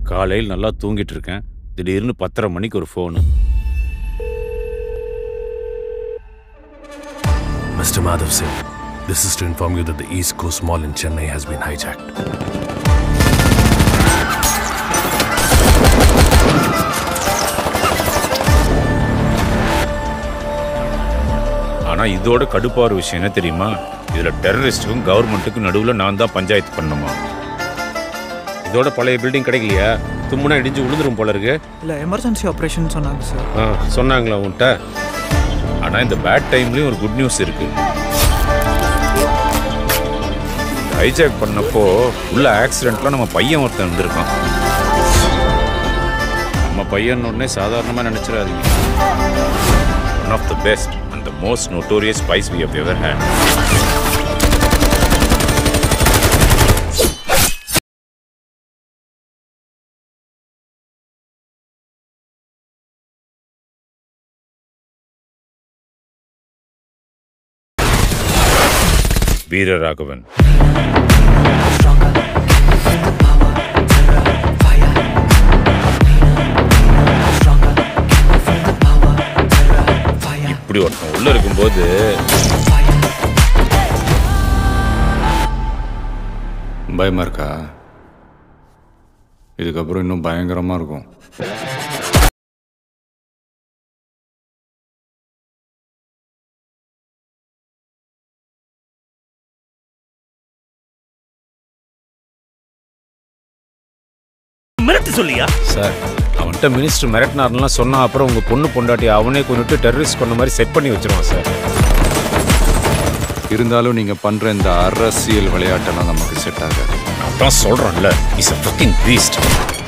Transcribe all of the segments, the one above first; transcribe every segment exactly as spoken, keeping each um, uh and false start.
காலையில் நல்லா தூங்கிட்டு இருக்கேன். திடீர்னு பத்தரை மணிக்கு ஒரு phone. Mister Madhav Singh, this is to inform you that the East Coast Mall in Chennai has been hijacked. ஆனா இதோட கடுப்பான விஷயம் என்ன தெரியுமா? இதுல டெரரிஸ்டுக்கும் கவர்மெண்ட்டுக்கும் நடுவில் நான் தான் பஞ்சாயத்து பண்ணணுமா? இதோட பழைய பில்டிங் கிடைக்கலையா? தும்முனா இடிஞ்சு விழுந்துரும் போல இருக்கு. இல்ல எமர்ஜென்சி ஆபரேஷன் சொன்னாங்க சார். ஆ சொன்னாங்களா உன்கிட்ட? ஆனா இந்த பேட் டைம்லயும் ஒரு குட் நியூஸ் இருக்கு. ஹைஜாக் பண்ணப்போ உள்ள ஆக்சிடென்ட்ல நம்ம பையன் ஒருத்தன் வந்திருக்கான். நம்ம பையன் உடனே சாதாரணமா நினைச்சிடாதீங்க. One of the best and the most notorious spies we have ever had. Veeraraghavan. இப்படி ஒருத்தன் உள்ள இருக்கும்போது பயமா இருக்கா? இதுக்கப்புறம் இன்னும் பயங்கரமா இருக்கும். மிரட்டி சொல்லியா சார்? அவன்கிட்ட மினிஸ்டர் மிரட்டினார்லாம் சொன்னா அப்புறம் உங்க பொண்ணு பொண்டாட்டி அவனே கொண்டுட்டு டெரரிஸ்ட் கொண்ட மாதிரி செட் பண்ணி வச்சிருவான் சார். இருந்தாலும் நீங்க பண்ற இந்த அரசியல் விளையாட்டெல்லாம் நமக்கு செட் ஆகாது. நான் சொல்றேன்ல, is a fucking beast.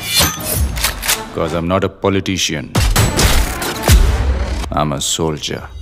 Because I'm not a politician. I'm a soldier.